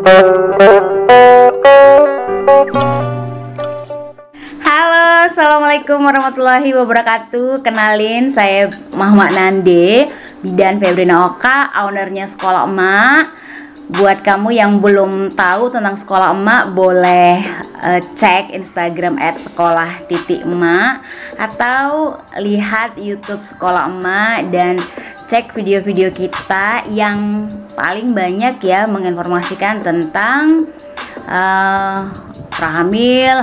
Halo, assalamualaikum warahmatullahi wabarakatuh. Kenalin, saya Mahma Nande, Bidan Febrina Oka, ownernya Sekolah Emak. Buat kamu yang belum tahu tentang Sekolah Emak, boleh cek Instagram @sekolah.emak atau lihat YouTube Sekolah Emak dan cek video-video kita yang paling banyak ya menginformasikan tentang hamil,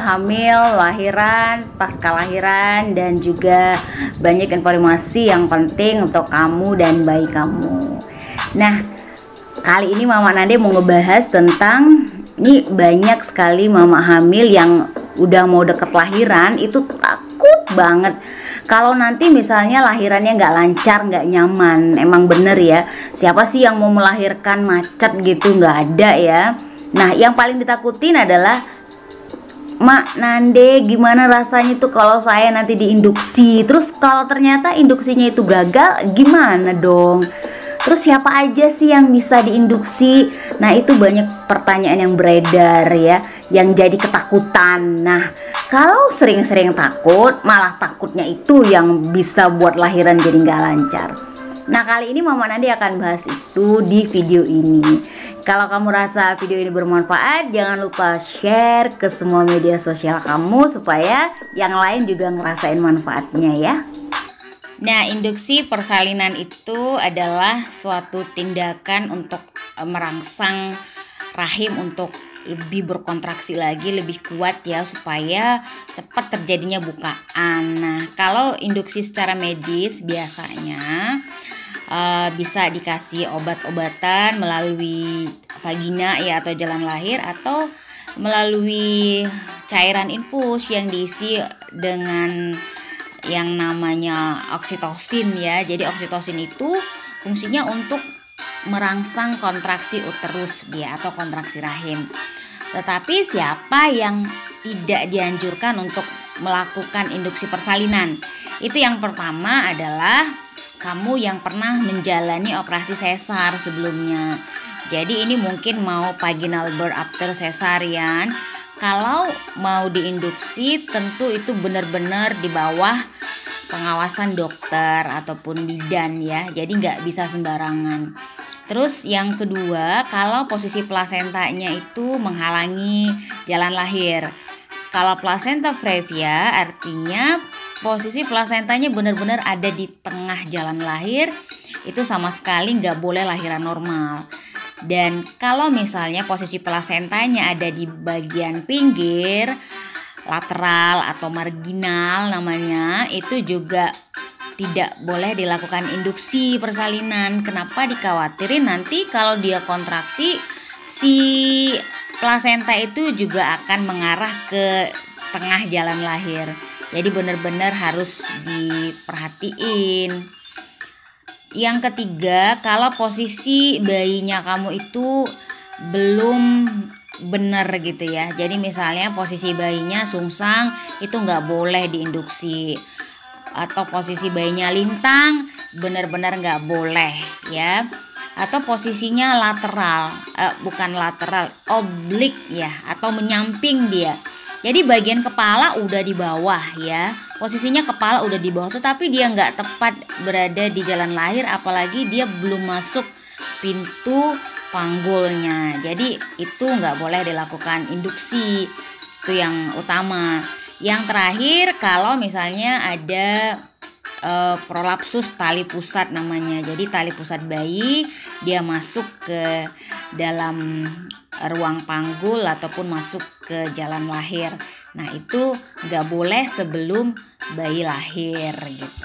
lahiran, pasca lahiran, dan juga banyak informasi yang penting untuk kamu dan bayi kamu. Nah, kali ini Mama Nande mau ngebahas tentang ini banyak sekali mama hamil yang udah mau deket lahiran itu takut banget kalau nanti misalnya lahirannya nggak lancar, nggak nyaman. Emang bener ya, siapa sih yang mau melahirkan macet gitu? Nggak ada ya. Nah, yang paling ditakutin adalah, Mak Nande, gimana rasanya tuh kalau saya nanti diinduksi? Terus kalau ternyata induksinya itu gagal, gimana dong? Terus siapa aja sih yang bisa diinduksi? Nah, itu banyak pertanyaan yang beredar ya, yang jadi ketakutan. Nah, kalau sering-sering takut, malah takutnya itu yang bisa buat lahiran jadi nggak lancar. Nah, kali ini Mama Nande akan bahas itu di video ini. Kalau kamu rasa video ini bermanfaat, jangan lupa share ke semua media sosial kamu supaya yang lain juga ngerasain manfaatnya ya. Nah, induksi persalinan itu adalah suatu tindakan untuk merangsang rahim untuk lebih berkontraksi lagi, lebih kuat ya, supaya cepat terjadinya bukaan. Nah, kalau induksi secara medis biasanya bisa dikasih obat-obatan melalui vagina ya, atau jalan lahir, atau melalui cairan infus yang diisi dengan yang namanya oksitosin ya. Jadi oksitosin itu fungsinya untuk merangsang kontraksi uterus dia atau kontraksi rahim. Tetapi siapa yang tidak dianjurkan untuk melakukan induksi persalinan? Itu yang pertama adalah kamu yang pernah menjalani operasi sesar sebelumnya. Jadi ini mungkin mau vaginal birth after cesarean. Kalau mau diinduksi tentu itu benar-benar di bawah pengawasan dokter ataupun bidan ya. Jadi nggak bisa sembarangan. Terus yang kedua, kalau posisi plasentanya itu menghalangi jalan lahir. Kalau placenta previa artinya posisi plasentanya benar-benar ada di tengah jalan lahir, itu sama sekali nggak boleh lahiran normal. Dan kalau misalnya posisi plasentanya ada di bagian pinggir, lateral atau marginal namanya, itu juga tidak boleh dilakukan induksi persalinan. Kenapa dikhawatirin nanti kalau dia kontraksi, si plasenta itu juga akan mengarah ke tengah jalan lahir. Jadi benar-benar harus diperhatiin. Yang ketiga, kalau posisi bayinya kamu itu belum benar gitu ya. Jadi misalnya posisi bayinya sungsang, itu nggak boleh diinduksi. Atau posisi bayinya lintang, benar-benar nggak boleh ya. Atau posisinya lateral, bukan lateral, oblik ya, atau menyamping dia. Jadi bagian kepala udah di bawah ya, posisinya kepala udah di bawah, tetapi dia nggak tepat berada di jalan lahir, apalagi dia belum masuk pintu panggulnya. Jadi itu nggak boleh dilakukan induksi, itu yang utama. Yang terakhir, kalau misalnya ada prolapsus tali pusat namanya. Jadi tali pusat bayi dia masuk ke dalam ruang panggul ataupun masuk ke jalan lahir. Nah, itu nggak boleh sebelum bayi lahir gitu.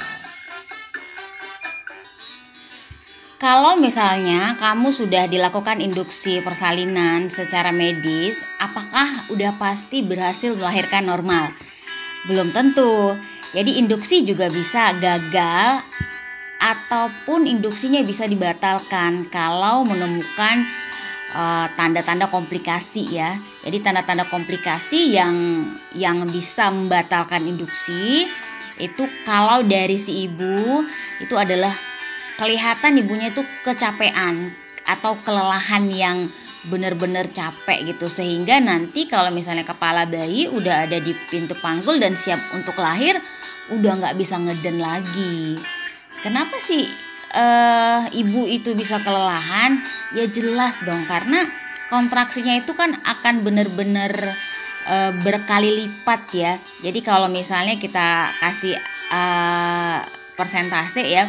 Kalau misalnya kamu sudah dilakukan induksi persalinan secara medis, apakah udah pasti berhasil melahirkan normal? Belum tentu. Jadi induksi juga bisa gagal ataupun induksinya bisa dibatalkan kalau menemukan tanda-tanda komplikasi ya. Jadi tanda-tanda komplikasi yang bisa membatalkan induksi itu kalau dari si ibu itu adalah kelihatan ibunya itu kecapean atau kelelahan yang bener-bener capek gitu, sehingga nanti kalau misalnya kepala bayi udah ada di pintu panggul dan siap untuk lahir, udah nggak bisa ngeden lagi. Kenapa sih ibu itu bisa kelelahan? Ya jelas dong, karena kontraksinya itu kan akan bener-bener berkali lipat ya. Jadi kalau misalnya kita kasih persentase ya,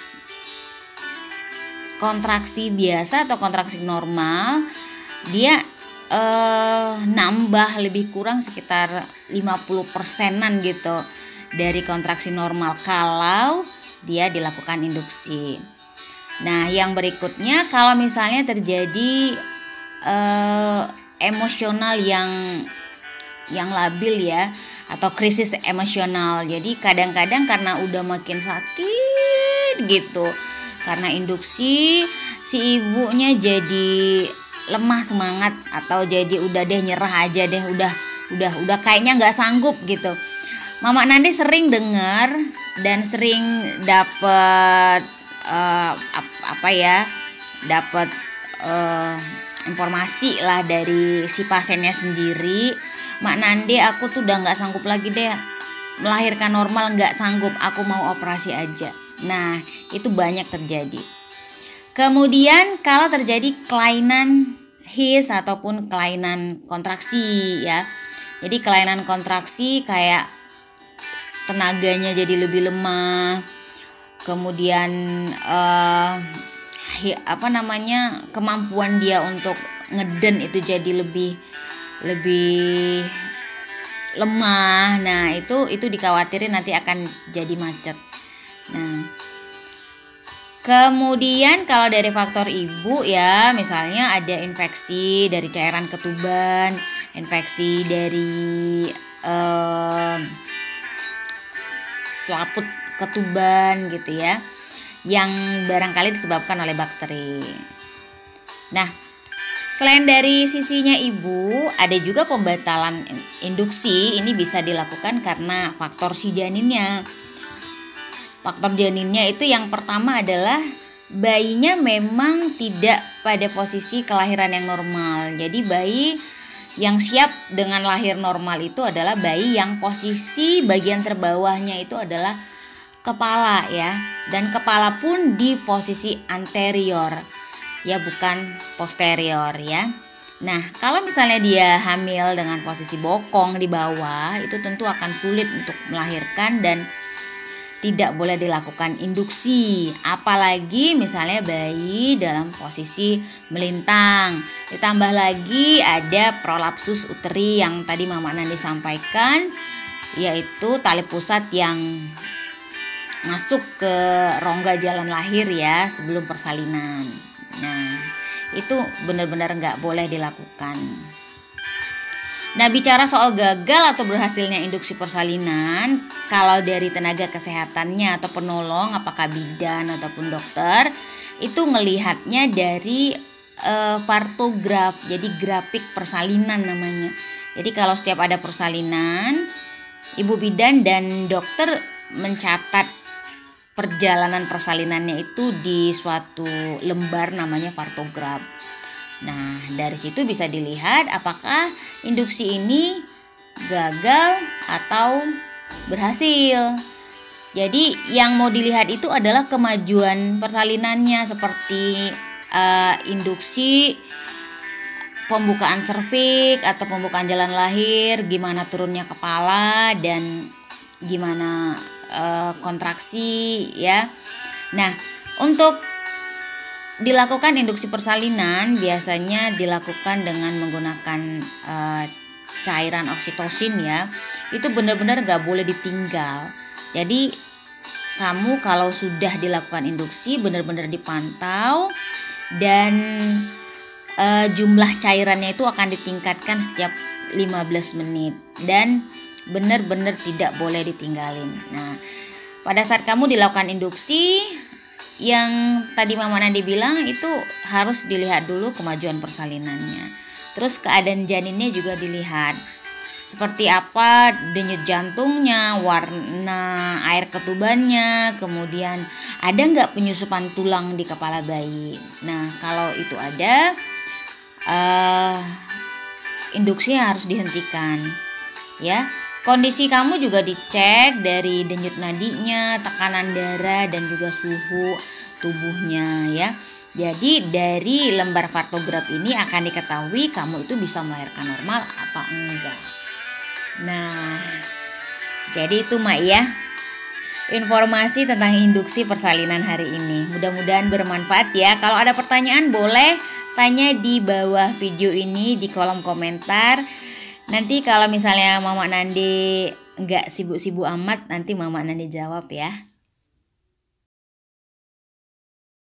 kontraksi biasa atau kontraksi normal dia nambah lebih kurang sekitar 50%-an gitu dari kontraksi normal kalau dia dilakukan induksi. Nah, yang berikutnya kalau misalnya terjadi emosional yang labil ya, atau krisis emosional. Jadi kadang-kadang karena udah makin sakit gitu, karena induksi si ibunya jadi lemah semangat, atau jadi udah deh nyerah aja deh, udah kayaknya nggak sanggup gitu. Mama Nande sering dengar dan sering dapet dapat informasi lah dari si pasiennya sendiri. Mak Nande, aku tuh udah nggak sanggup lagi deh melahirkan normal, nggak sanggup, aku mau operasi aja. Nah, itu banyak terjadi. Kemudian kalau terjadi kelainan HIS ataupun kelainan kontraksi ya. Jadi kelainan kontraksi kayak tenaganya jadi lebih lemah. Kemudian kemampuan dia untuk ngeden itu jadi lebih lemah. Nah, itu dikhawatirin nanti akan jadi macet. Nah, kemudian kalau dari faktor ibu ya, misalnya ada infeksi dari cairan ketuban, infeksi dari selaput ketuban gitu ya, yang barangkali disebabkan oleh bakteri. Nah, selain dari sisinya ibu, ada juga pembatalan induksi. Ini bisa dilakukan karena faktor si janinnya. Faktor janinnya itu yang pertama adalah bayinya memang tidak pada posisi kelahiran yang normal. Jadi bayi yang siap dengan lahir normal itu adalah bayi yang posisi bagian terbawahnya itu adalah kepala ya. Dan kepala pun di posisi anterior ya, bukan posterior ya. Nah, kalau misalnya dia hamil dengan posisi bokong di bawah, itu tentu akan sulit untuk melahirkan dan tidak boleh dilakukan induksi. Apalagi misalnya bayi dalam posisi melintang. Ditambah lagi ada prolapsus uteri yang tadi Mama Nandi sampaikan, yaitu tali pusat yang masuk ke rongga jalan lahir ya sebelum persalinan. Nah, itu benar-benar nggak boleh dilakukan. Nah, bicara soal gagal atau berhasilnya induksi persalinan, kalau dari tenaga kesehatannya atau penolong, apakah bidan ataupun dokter, itu ngelihatnya dari partograf, jadi grafik persalinan namanya. Jadi kalau setiap ada persalinan, ibu bidan dan dokter mencatat perjalanan persalinannya itu di suatu lembar namanya partograf. Nah, dari situ bisa dilihat apakah induksi ini gagal atau berhasil. Jadi yang mau dilihat itu adalah kemajuan persalinannya, seperti induksi, pembukaan serviks atau pembukaan jalan lahir, gimana turunnya kepala dan gimana kontraksi ya. Nah, untuk dilakukan induksi persalinan biasanya dilakukan dengan menggunakan cairan oksitosin ya. Itu benar-benar gak boleh ditinggal. Jadi kamu kalau sudah dilakukan induksi benar-benar dipantau, dan jumlah cairannya itu akan ditingkatkan setiap 15 menit dan benar-benar tidak boleh ditinggalin. Nah, pada saat kamu dilakukan induksi, yang tadi Mama Nandi bilang itu harus dilihat dulu kemajuan persalinannya. Terus keadaan janinnya juga dilihat. Seperti apa denyut jantungnya, warna air ketubannya, kemudian ada nggak penyusupan tulang di kepala bayi. Nah, kalau itu ada, induksi harus dihentikan ya. Kondisi kamu juga dicek dari denyut nadinya, tekanan darah, dan juga suhu tubuhnya ya. Jadi dari lembar kartograf ini akan diketahui kamu itu bisa melahirkan normal apa enggak. Nah, jadi itu Mak ya, informasi tentang induksi persalinan hari ini. Mudah-mudahan bermanfaat ya. Kalau ada pertanyaan boleh tanya di bawah video ini di kolom komentar. Nanti kalau misalnya Mama Nandi nggak sibuk-sibuk amat, nanti Mama Nandi jawab ya.